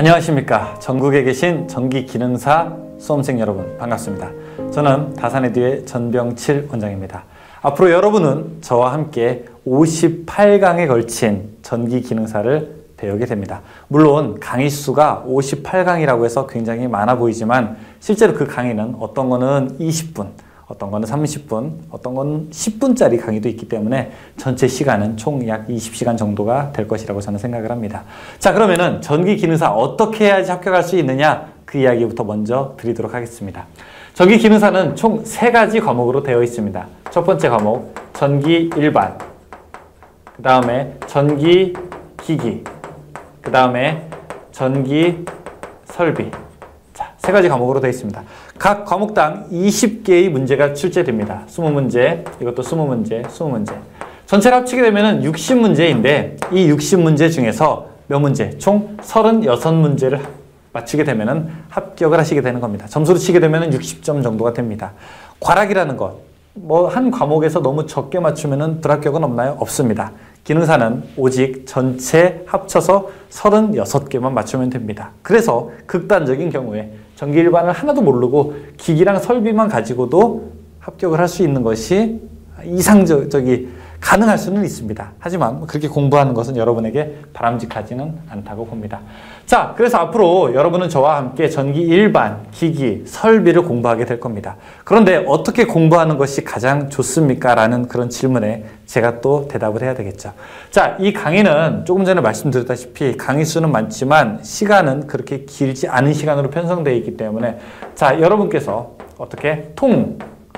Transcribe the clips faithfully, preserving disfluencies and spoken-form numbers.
안녕하십니까. 전국에 계신 전기기능사 수험생 여러분 반갑습니다. 저는 다산에듀의 전병칠 원장입니다. 앞으로 여러분은 저와 함께 오십팔 강에 걸친 전기기능사를 배우게 됩니다. 물론 강의 수가 오십팔 강이라고 해서 굉장히 많아 보이지만 실제로 그 강의는 어떤 거는 이십 분, 어떤 거는 삼십 분, 어떤 건 십 분짜리 강의도 있기 때문에 전체 시간은 총 약 이십 시간 정도가 될 것이라고 저는 생각을 합니다. 자, 그러면은 전기기능사 어떻게 해야지 합격할 수 있느냐, 그 이야기부터 먼저 드리도록 하겠습니다. 전기기능사는 총 세 가지 과목으로 되어 있습니다. 첫 번째 과목 전기 일반, 그 다음에 전기 기기, 그 다음에 전기 설비. 자, 세 가지 과목으로 되어 있습니다. 각 과목당 이십 개의 문제가 출제됩니다. 이십 문제, 이것도 이십 문제, 이십 문제. 전체를 합치게 되면 육십 문제인데 이 육십 문제 중에서 몇 문제? 총 삼십육 문제를 맞추게 되면 합격을 하시게 되는 겁니다. 점수로 치게 되면 육십 점 정도가 됩니다. 과락이라는 것, 뭐 한 과목에서 너무 적게 맞추면 불합격은 없나요? 없습니다. 기능사는 오직 전체 합쳐서 삼십육 개만 맞추면 됩니다. 그래서 극단적인 경우에 전기 일반을 하나도 모르고 기기랑 설비만 가지고도 합격을 할 수 있는 것이 이상적이 가능할 수는 있습니다. 하지만 그렇게 공부하는 것은 여러분에게 바람직하지는 않다고 봅니다. 자, 그래서 앞으로 여러분은 저와 함께 전기 일반, 기기, 설비를 공부하게 될 겁니다. 그런데 어떻게 공부하는 것이 가장 좋습니까? 라는 그런 질문에 제가 또 대답을 해야 되겠죠. 자, 이 강의는 조금 전에 말씀드렸다시피 강의 수는 많지만 시간은 그렇게 길지 않은 시간으로 편성되어 있기 때문에 자, 여러분께서 어떻게 통,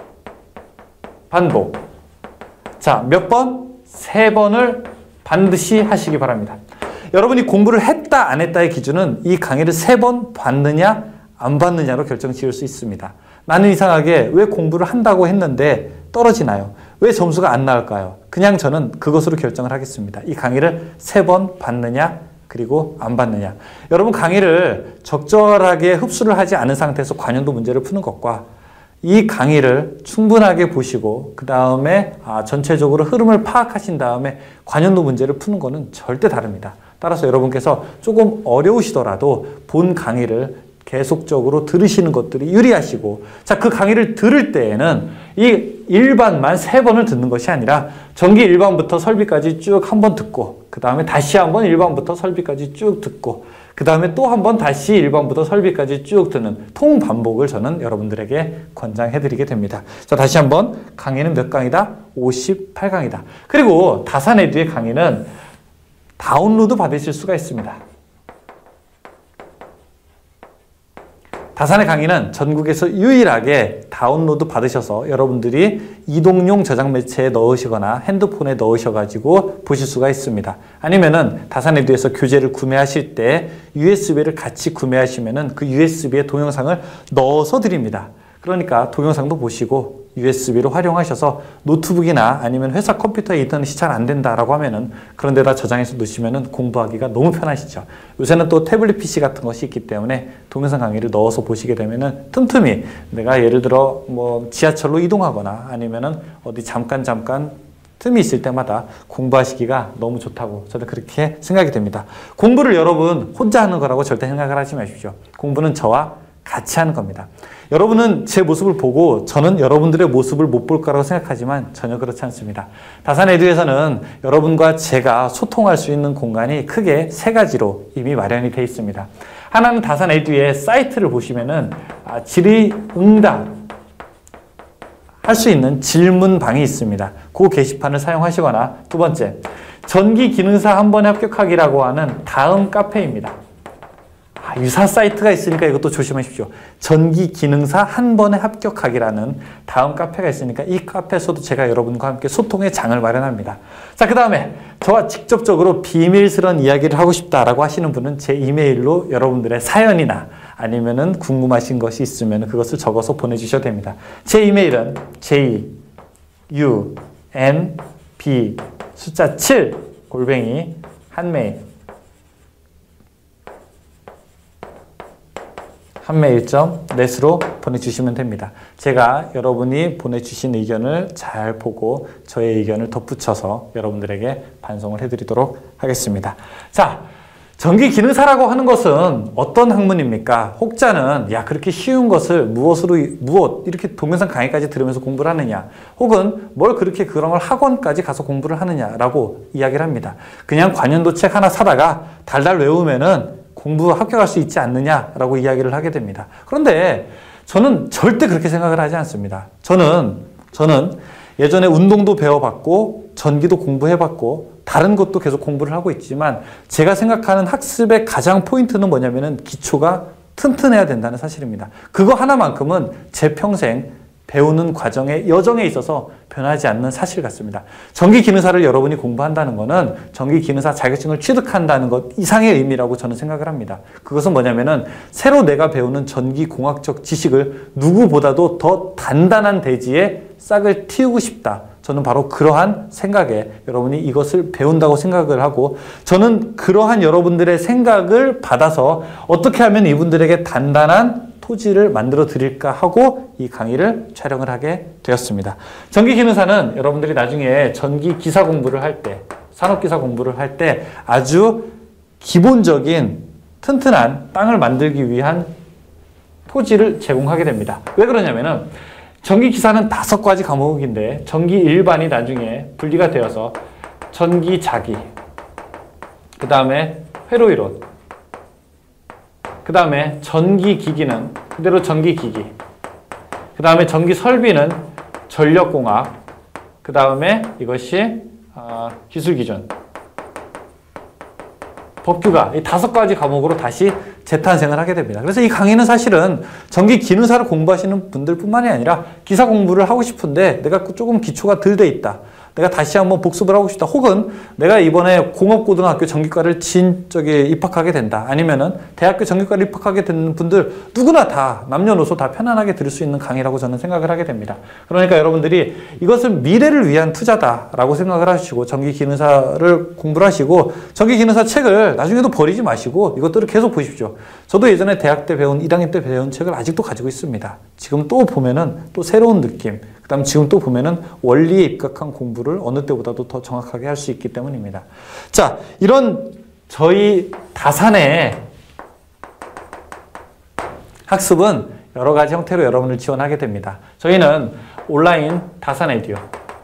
반복, 자, 몇 번? 세 번을 반드시 하시기 바랍니다. 여러분이 공부를 했다 안 했다의 기준은 이 강의를 세 번 받느냐 안 받느냐로 결정 지을 수 있습니다. 나는 이상하게 왜 공부를 한다고 했는데 떨어지나요? 왜 점수가 안 나올까요? 그냥 저는 그것으로 결정을 하겠습니다. 이 강의를 세 번 받느냐 그리고 안 받느냐. 여러분 강의를 적절하게 흡수를 하지 않은 상태에서 관연도 문제를 푸는 것과 이 강의를 충분하게 보시고 그 다음에 아, 전체적으로 흐름을 파악하신 다음에 관연도 문제를 푸는 것은 절대 다릅니다. 따라서 여러분께서 조금 어려우시더라도 본 강의를 계속적으로 들으시는 것들이 유리하시고 자, 그 강의를 들을 때에는 이 일반만 세 번을 듣는 것이 아니라 전기 일반부터 설비까지 쭉 한 번 듣고 그 다음에 다시 한번 일반부터 설비까지 쭉 듣고 그 다음에 또 한 번 다시 일반부터 설비까지 쭉 듣는 통반복을 저는 여러분들에게 권장해드리게 됩니다. 자, 다시 한번 강의는 몇 강이다? 오십팔 강이다. 그리고 다산에듀의 강의는 다운로드 받으실 수가 있습니다. 다산의 강의는 전국에서 유일하게 다운로드 받으셔서 여러분들이 이동용 저장 매체에 넣으시거나 핸드폰에 넣으셔가지고 보실 수가 있습니다. 아니면은 다산에듀에서 교재를 구매하실 때 유에스비를 같이 구매하시면은 그 유에스비에 동영상을 넣어서 드립니다. 그러니까 동영상도 보시고 유에스비로 활용하셔서 노트북이나 아니면 회사 컴퓨터에 인터넷이 잘 안 된다라고 하면은 그런 데다 저장해서 놓으시면은 공부하기가 너무 편하시죠. 요새는 또 태블릿 피씨 같은 것이 있기 때문에 동영상 강의를 넣어서 보시게 되면은 틈틈이 내가 예를 들어 뭐 지하철로 이동하거나 아니면은 어디 잠깐 잠깐 틈이 있을 때마다 공부하시기가 너무 좋다고 저는 그렇게 생각이 됩니다. 공부를 여러분 혼자 하는 거라고 절대 생각을 하지 마십시오. 공부는 저와 같이 하는 겁니다. 여러분은 제 모습을 보고 저는 여러분들의 모습을 못 볼 거라고 생각하지만 전혀 그렇지 않습니다. 다산에듀에서는 여러분과 제가 소통할 수 있는 공간이 크게 세 가지로 이미 마련이 되어 있습니다. 하나는 다산에듀의 사이트를 보시면은 아, 질의응답 할 수 있는 질문방이 있습니다. 그 게시판을 사용하시거나 두 번째, 전기기능사 한 번에 합격하기라고 하는 다음 카페입니다. 아, 유사 사이트가 있으니까 이것도 조심하십시오. 전기기능사 한 번에 합격하기라는 다음 카페가 있으니까 이 카페에서도 제가 여러분과 함께 소통의 장을 마련합니다. 자, 그 다음에 저와 직접적으로 비밀스러운 이야기를 하고 싶다라고 하시는 분은 제 이메일로 여러분들의 사연이나 아니면은 궁금하신 것이 있으면 그것을 적어서 보내주셔도 됩니다. 제 이메일은 제이 유 엔 비 숫자 칠 골뱅이 한메일 한메일 점 넷으로 보내주시면 됩니다. 제가 여러분이 보내주신 의견을 잘 보고 저의 의견을 덧붙여서 여러분들에게 반송을 해드리도록 하겠습니다. 자, 전기 기능사라고 하는 것은 어떤 학문입니까? 혹자는 야 그렇게 쉬운 것을 무엇으로 무엇 이렇게 동영상 강의까지 들으면서 공부를 하느냐, 혹은 뭘 그렇게 그런 걸 학원까지 가서 공부를 하느냐라고 이야기를 합니다. 그냥 관련도 책 하나 사다가 달달 외우면은 공부 합격할 수 있지 않느냐라고 이야기를 하게 됩니다. 그런데 저는 절대 그렇게 생각을 하지 않습니다. 저는 저는 예전에 운동도 배워봤고 전기도 공부해봤고 다른 것도 계속 공부를 하고 있지만 제가 생각하는 학습의 가장 포인트는 뭐냐면은 기초가 튼튼해야 된다는 사실입니다. 그거 하나만큼은 제 평생 배우는 과정의 여정에 있어서 변하지 않는 사실 같습니다. 전기기능사를 여러분이 공부한다는 것은 전기기능사 자격증을 취득한다는 것 이상의 의미라고 저는 생각을 합니다. 그것은 뭐냐면은 새로 내가 배우는 전기공학적 지식을 누구보다도 더 단단한 대지에 싹을 틔우고 싶다. 저는 바로 그러한 생각에 여러분이 이것을 배운다고 생각을 하고, 저는 그러한 여러분들의 생각을 받아서 어떻게 하면 이분들에게 단단한 토지를 만들어 드릴까 하고 이 강의를 촬영을 하게 되었습니다. 전기기능사는 여러분들이 나중에 전기기사 공부를 할 때, 산업기사 공부를 할 때 아주 기본적인 튼튼한 땅을 만들기 위한 토지를 제공하게 됩니다. 왜 그러냐면은 전기기사는 다섯 가지 과목인데 전기 일반이 나중에 분리가 되어서 전기자기, 그 다음에 회로이론, 그 다음에 전기기기는 그대로 전기기기, 그 다음에 전기설비는 전력공학, 그 다음에 이것이 어, 기술기준, 법규가 이 다섯 가지 과목으로 다시 재탄생을 하게 됩니다. 그래서 이 강의는 사실은 전기 기능사를 공부하시는 분들 뿐만이 아니라 기사 공부를 하고 싶은데 내가 조금 기초가 덜 돼 있다, 내가 다시 한번 복습을 하고 싶다, 혹은 내가 이번에 공업고등학교 전기과를 진 저기 입학하게 된다, 아니면은 대학교 전기과를 입학하게 되는 분들 누구나 다 남녀노소 다 편안하게 들을 수 있는 강의라고 저는 생각을 하게 됩니다. 그러니까 여러분들이 이것은 미래를 위한 투자다라고 생각을 하시고 전기기능사를 공부를 하시고, 전기기능사 책을 나중에도 버리지 마시고 이것들을 계속 보십시오. 저도 예전에 대학 때 배운 일 학년 때 배운 책을 아직도 가지고 있습니다. 지금 또 보면은 또 새로운 느낌, 그 다음 지금 또 보면은 원리에 입각한 공부를 어느 때보다도 더 정확하게 할 수 있기 때문입니다. 자, 이런 저희 다산의 학습은 여러 가지 형태로 여러분을 지원하게 됩니다. 저희는 온라인 다산 에듀,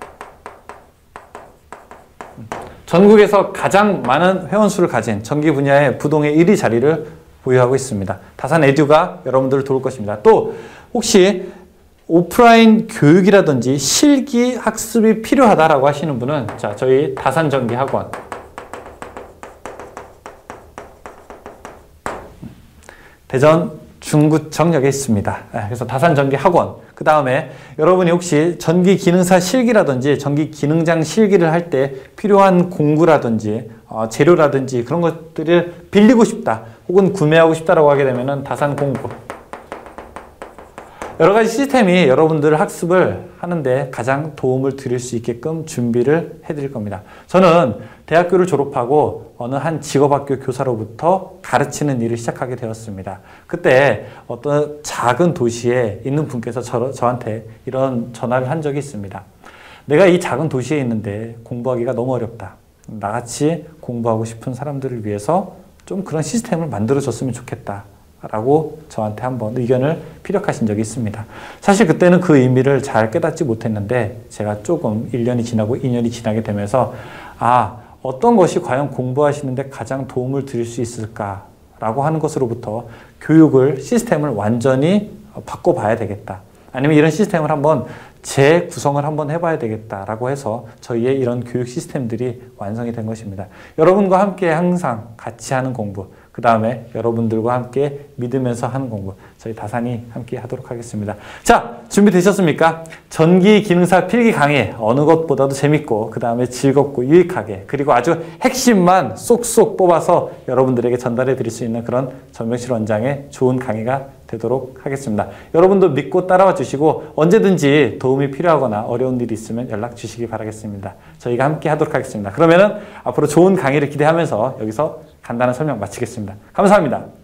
전국에서 가장 많은 회원수를 가진 전기 분야의 부동의 일 위 자리를 보유하고 있습니다. 다산 에듀가 여러분들을 도울 것입니다. 또 혹시 오프라인 교육이라든지 실기 학습이 필요하다라고 하시는 분은 자, 저희 다산전기학원, 대전 중구청역에 있습니다. 그래서 다산전기학원, 그 다음에 여러분이 혹시 전기기능사 실기라든지 전기기능장 실기를 할 때 필요한 공구라든지 어, 재료라든지 그런 것들을 빌리고 싶다, 혹은 구매하고 싶다라고 하게 되면은 다산공구, 여러 가지 시스템이 여러분들 학습을 하는데 가장 도움을 드릴 수 있게끔 준비를 해드릴 겁니다. 저는 대학교를 졸업하고 어느 한 직업학교 교사로부터 가르치는 일을 시작하게 되었습니다. 그때 어떤 작은 도시에 있는 분께서 저, 저한테 이런 전화를 한 적이 있습니다. 내가 이 작은 도시에 있는데 공부하기가 너무 어렵다. 나같이 공부하고 싶은 사람들을 위해서 좀 그런 시스템을 만들어줬으면 좋겠다 라고 저한테 한번 의견을 피력하신 적이 있습니다. 사실 그때는 그 의미를 잘 깨닫지 못했는데 제가 조금 일 년이 지나고 이 년이 지나게 되면서 아, 어떤 것이 과연 공부하시는데 가장 도움을 드릴 수 있을까 라고 하는 것으로부터 교육을, 시스템을 완전히 바꿔봐야 되겠다, 아니면 이런 시스템을 한번 재구성을 한번 해봐야 되겠다라고 해서 저희의 이런 교육 시스템들이 완성이 된 것입니다. 여러분과 함께 항상 같이 하는 공부, 그 다음에 여러분들과 함께 믿으면서 하는 공부, 저희 다산이 함께 하도록 하겠습니다. 자, 준비되셨습니까? 전기기능사 필기 강의, 어느 것보다도 재밌고 그 다음에 즐겁고 유익하게, 그리고 아주 핵심만 쏙쏙 뽑아서 여러분들에게 전달해 드릴 수 있는 그런 전병실 원장의 좋은 강의가 되도록 하겠습니다. 여러분도 믿고 따라와 주시고 언제든지 도움이 필요하거나 어려운 일이 있으면 연락 주시기 바라겠습니다. 저희가 함께 하도록 하겠습니다. 그러면은 앞으로 좋은 강의를 기대하면서 여기서 간단한 설명 마치겠습니다. 감사합니다.